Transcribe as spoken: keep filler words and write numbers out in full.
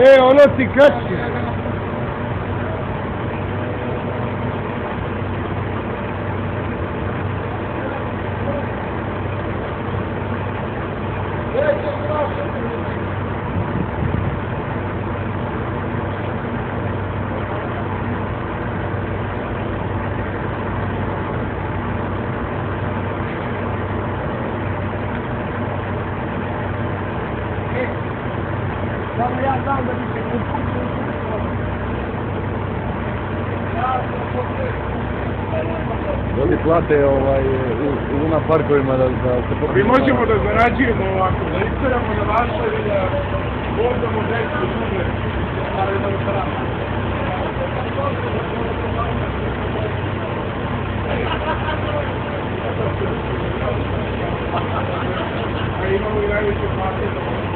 E, ono ti kači. Samo ja znam da bi se uputio Da li plate ovaj, u, u Luna parkovima da, da se popiju? Mi možemo da zarađujemo ovako, da istaramo na vaša i da vozamo decu ljude, ali da utaramo. A imamo i najveće plate.